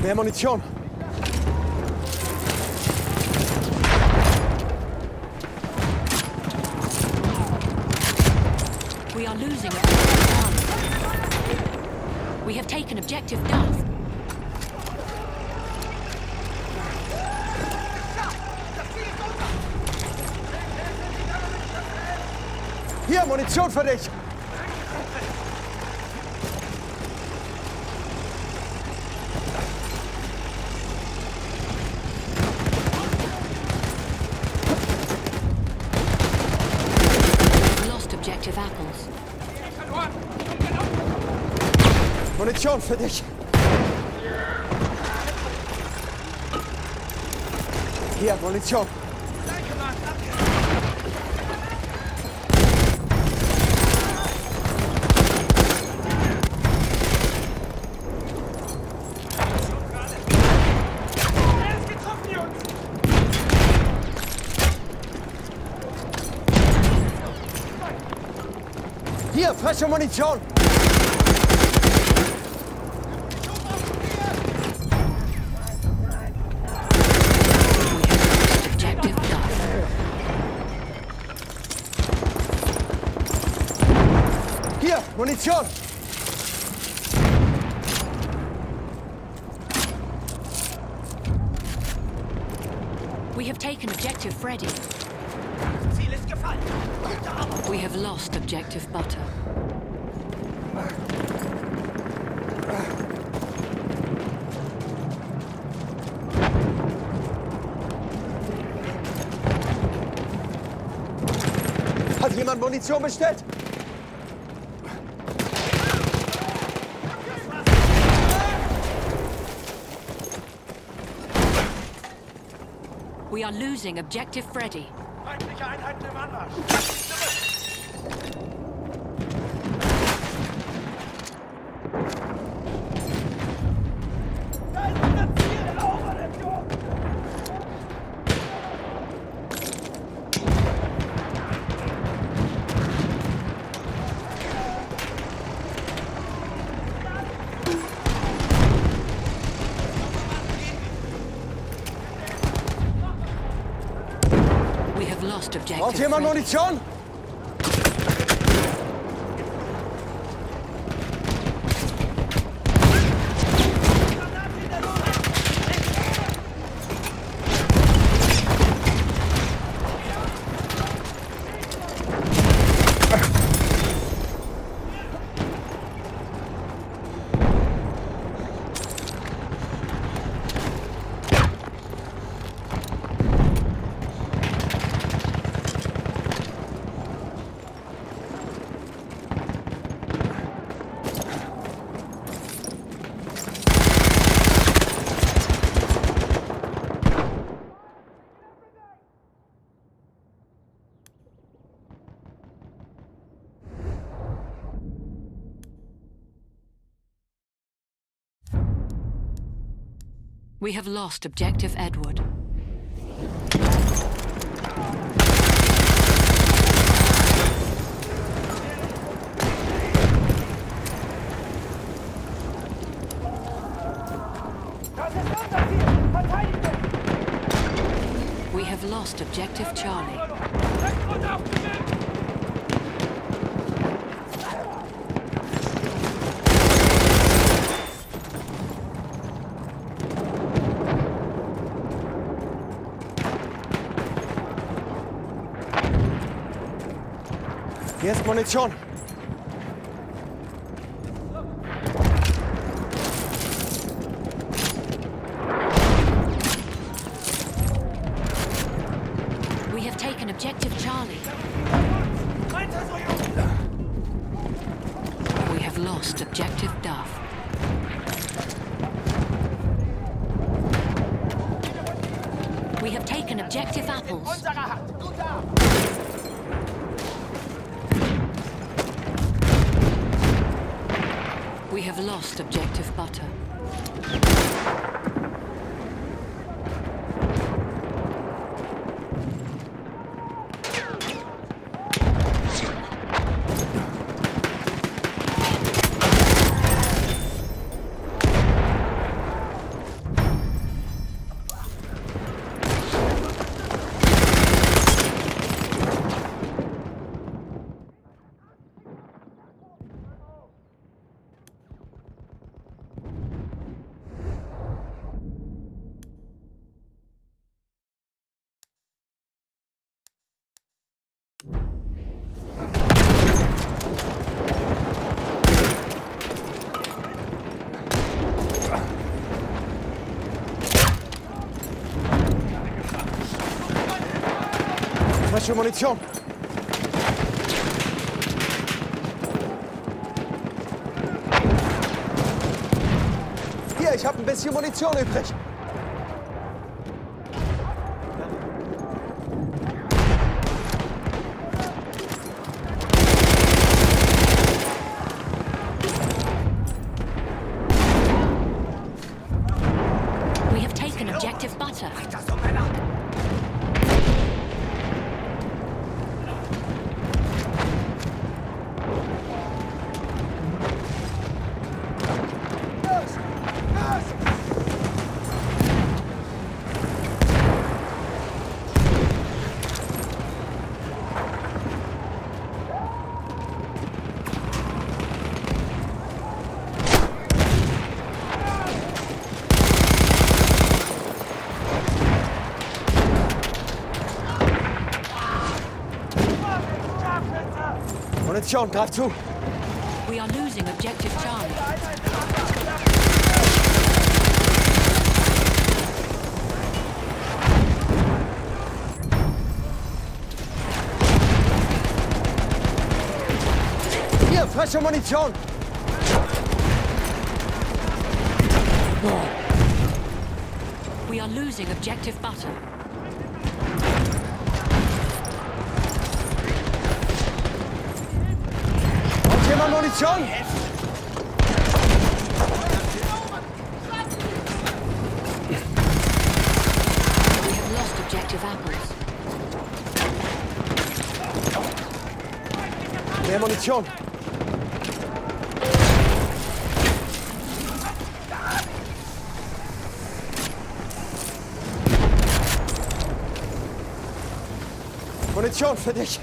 Mehr Munition. We are losing objective Charlie. We have taken objective Duff. Hier, Munition für dich. Lost objective Apples. Munition für dich. Hier, Munition. Hier, frische Munition. Objective Duff. Hier, Munition. We have taken objective Freddy. Ziel ist gefallen. We have lost objective Butter. Hat jemand Munition bestellt? We are losing objective Freddy. Feindliche Einheiten im Anmarsch. Da ist unser Ziel! Eroberung! We have lost objective Braucht jemand Freddy. Munition? We have lost objective Edward. Das ist unser Ziel! Verteidigen! We have lost objective Charlie. Rückt und aufgestellt! Hier ist Munition. We have taken objective Charlie. We have lost objective Duff. We have taken objective Apples. Unsere Hand! Gut ab! We have lost objective Butter. Frische Munition. Hier, ich habe ein bisschen Munition übrig. We have taken objective butter. Munition, greif zu. We are losing objective Charlie. Hier, frische Munition. We are losing objective butter. Hat jemand Munition? We have lost objective apples. Mehr Munition. Munition für dich.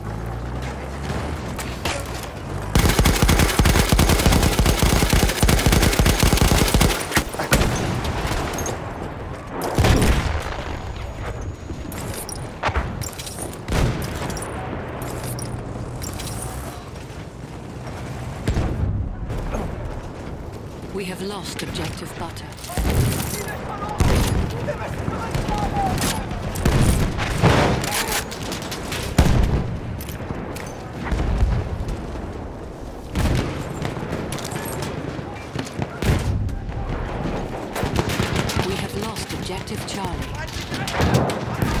We have lost objective butter. We have lost objective Charlie.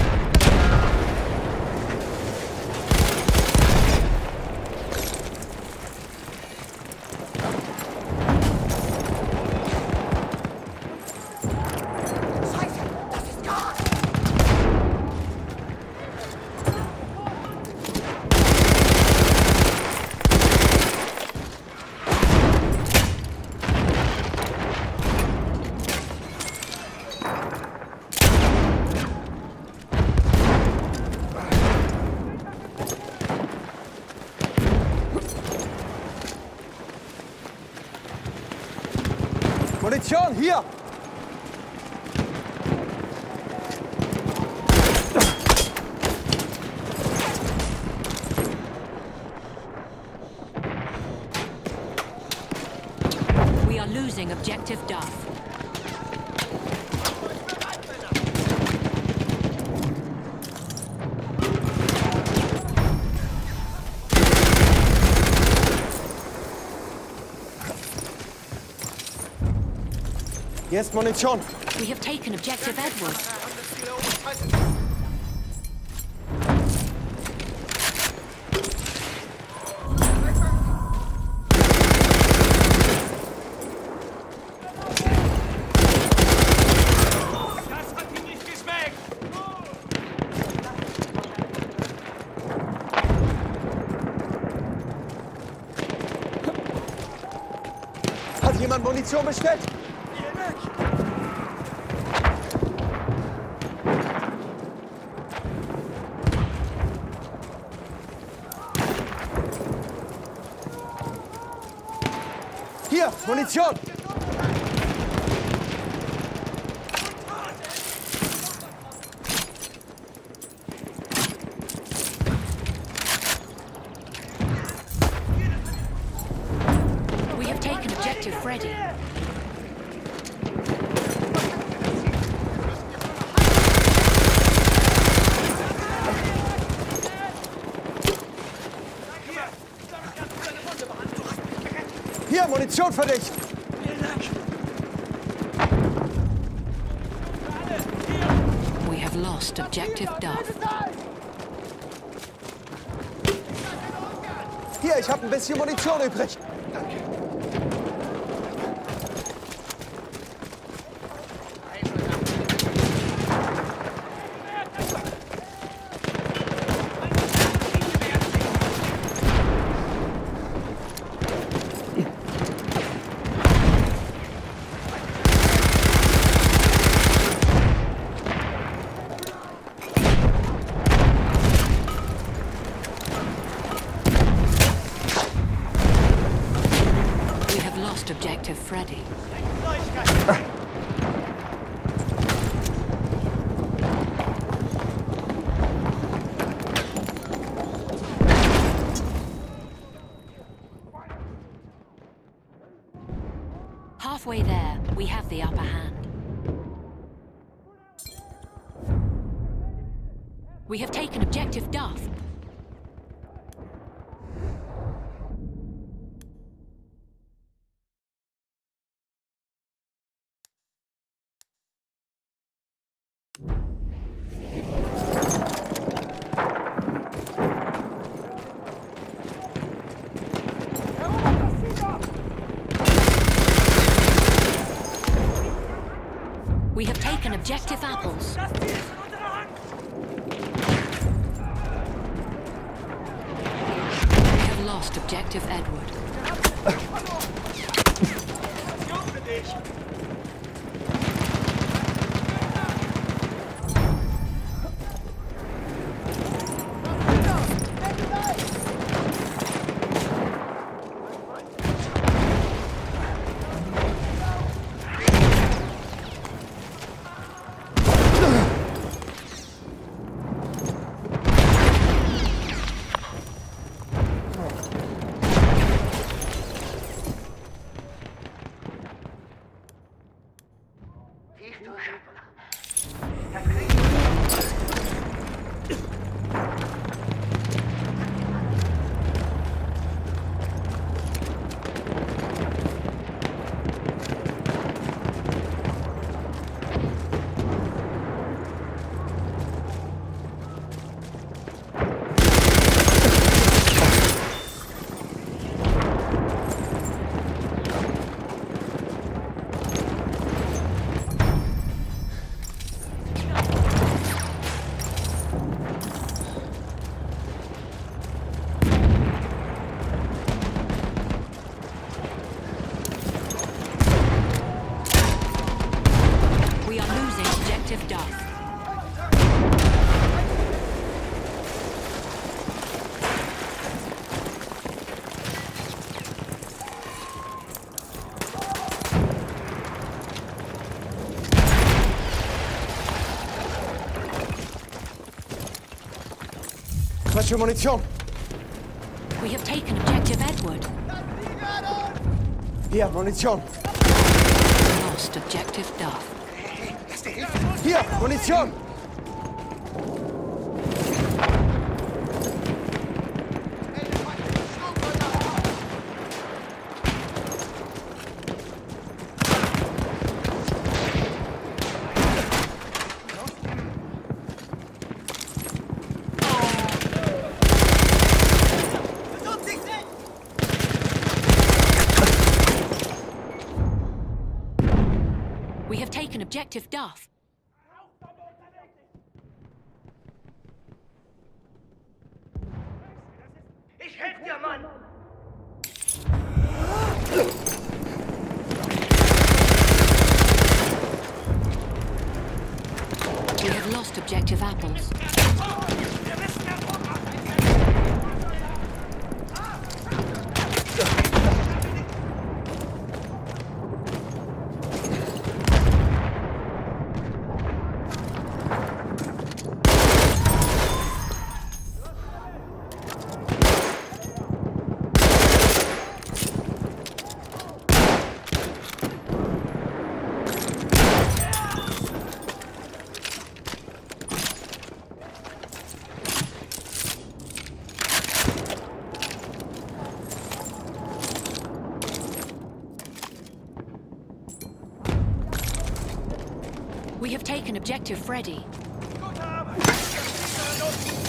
Munition, hier! We are losing objective Duff. Hier ist Munition. We have taken objective Edward. Das hat ihm nicht geschmeckt! Hat jemand Munition bestellt? Hier, Munition! We have taken objective Freddy. Munition für dich! We have lost objective Duff. Hier, ich habe ein bisschen Munition übrig. Objective Freddy. Halfway there, we have the upper hand. We have taken objective Duff. We have taken objective apples. We have lost objective Edward. Falsche Munition. We have taken objective Edward. Hier, Munition. Lost objective Duff. Hier, Munition. We have taken objective Duff. Ich helf dir, Mann! We have lost objective apples. We have taken objective Freddy. Gute Arbeit. Das liegt an uns.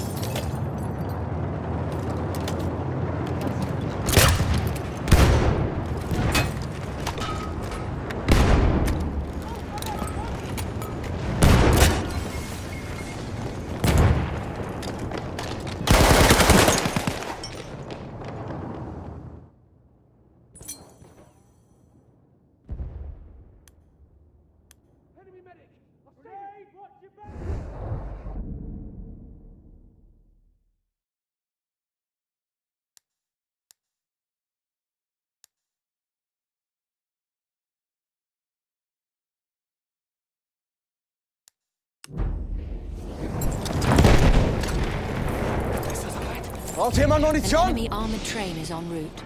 Braucht jemand An Munition? enemy armored train is en route.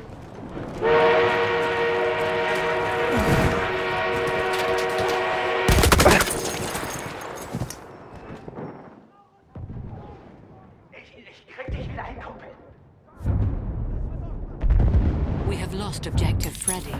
Ich krieg dich wieder hin, Kumpel. We have lost objective Freddy.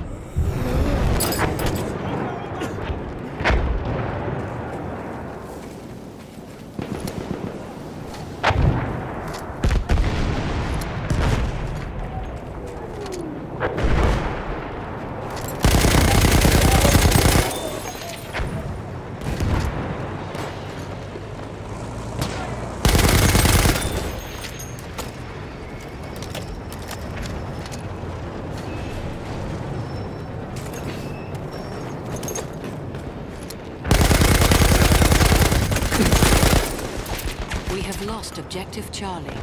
We have lost objective Charlie.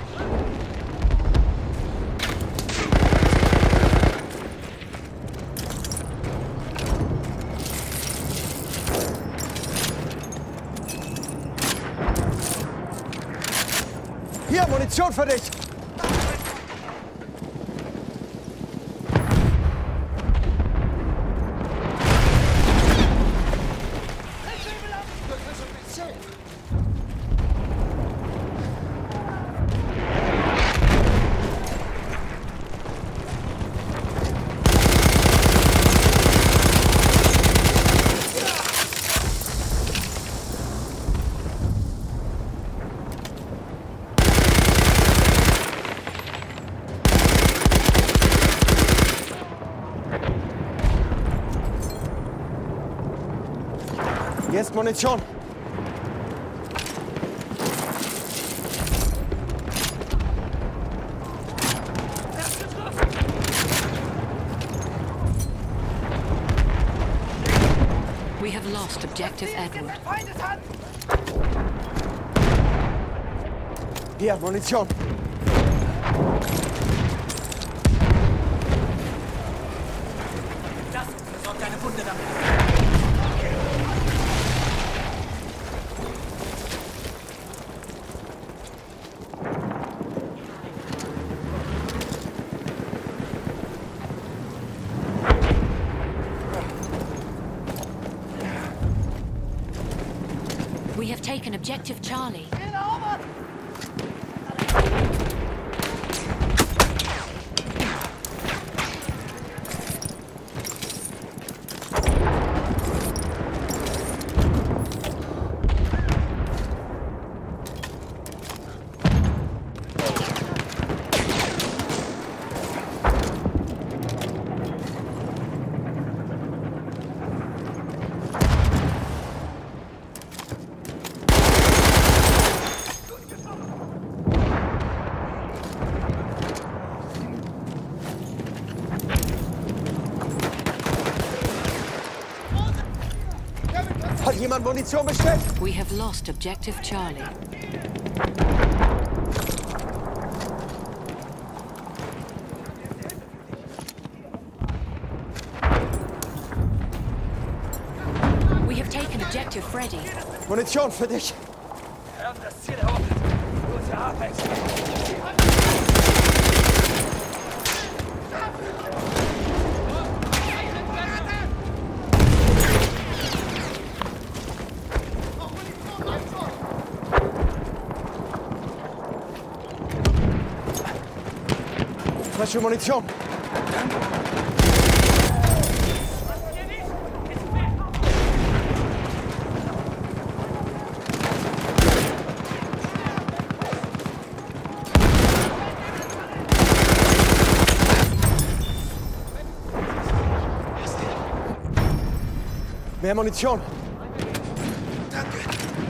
Hier, Munition für dich! Jetzt Munition! We have lost objective Edward. Hier, Munition! Das versorgt deine Wunde damit. We have taken objective Charlie. Hat jemand Munition bestellt? We have lost objective Charlie. We have taken objective Freddy. Munition für dich! Wir haben das Ziel erobert. Gute Arbeit. Frische Munition! Mehr Munition. Danke.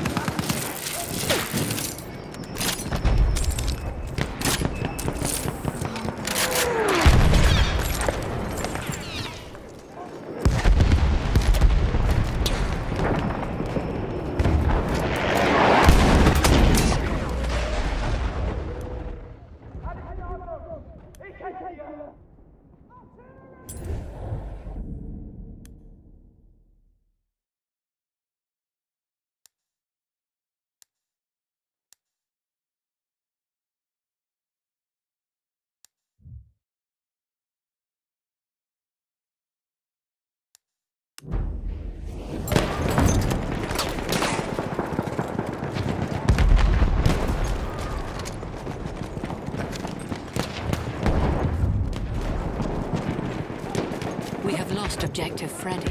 We have lost objective Freddy.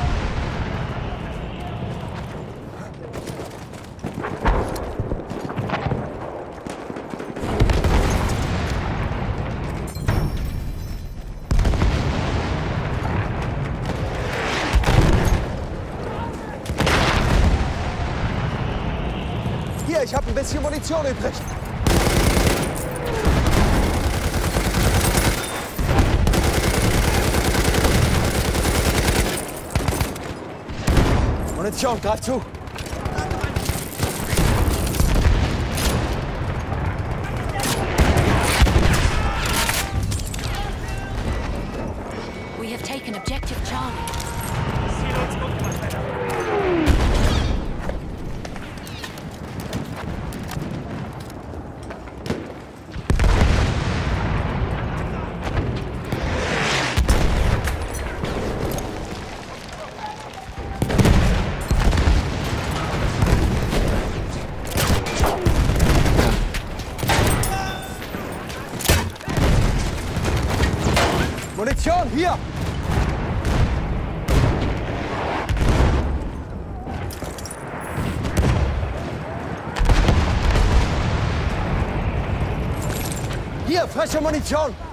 Hier, ich habe ein bisschen Munition übrig. Munition, greif zu. We have taken objective Charlie. Munition, hier! Hier, frische Munition!